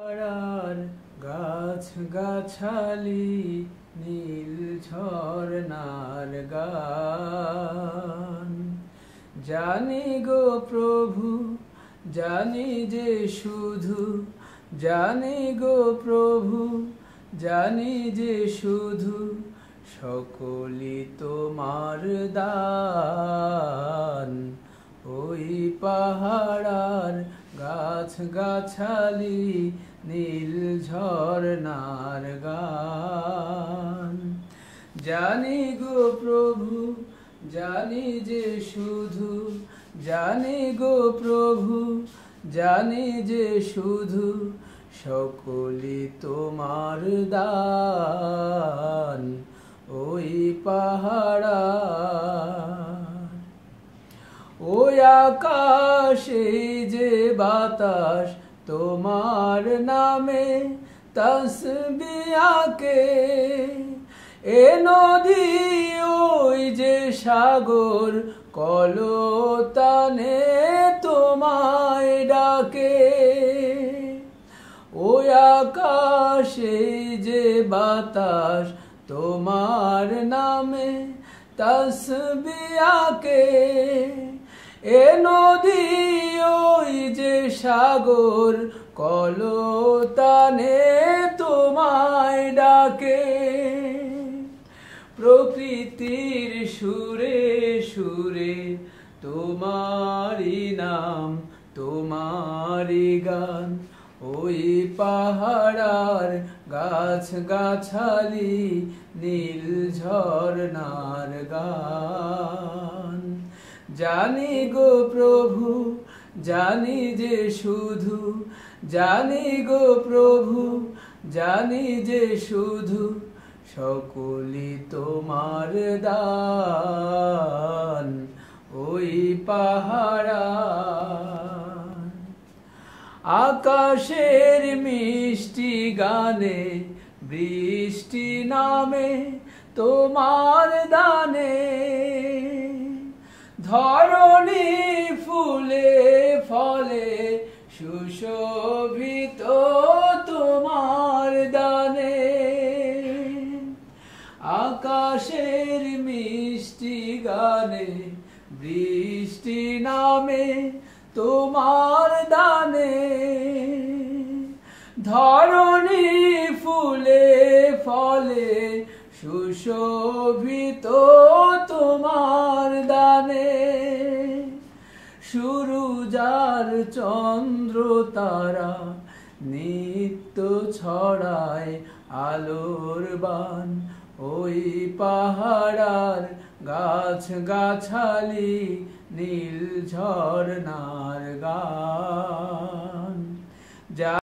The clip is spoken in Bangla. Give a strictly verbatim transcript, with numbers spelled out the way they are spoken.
পাড়ার গাছ গাছালি নীল ঝরনার গান জানি গো প্রভু, জানি যে শুধু, জানি গো প্রভু, জানি যে শুধু সকলি তোমার দান। ওই পাহাড়ার গাছ গাছালি নীল ঝরনার গান জানি গো প্রভু, জানি যে শুধু, জানি গো প্রভু, জানি যে শুধু সকলি তোমার দান। ওই পাহাড়া ওই আকাশে যে বাতাস তোমার নামে তসবিয়াকে, এ নদী ওই যে সাগর কলতানে তোমায় ডাকে। ওই আকাশে যে বাতাস তোমার নামে তসবিয়াকে, এ নদী ওই যে সাগর কলতানে তোমায় ডাকে। প্রকৃতির সুরে সুরে তোমারি নাম, তোমারি গান। ওই পাহাড়ার গাছ গাছালি নীল ঝরনার গান জানি গো প্রভু, জানি যে শুধু, জানি গো প্রভু, জানি যে শুধু সকলি তোমার দান। ওই পাহাড়া আকাশের মিষ্টি গানে বৃষ্টি নামে তোমার দানে, ধরণী ফুলে ফলে সুশোভিত তোমার দানে। আকাশের মিষ্টি গানে বৃষ্টি নামে তোমার দানে, ধরণী ফুলে ফলে সুশোভিত তোমার দানে। সুরুজার চন্দ্র তারা নিত্য ছড়ায় আলোর বান। ওই পাহাড়ার গাছ গাছালি নীল ঝরনার গান।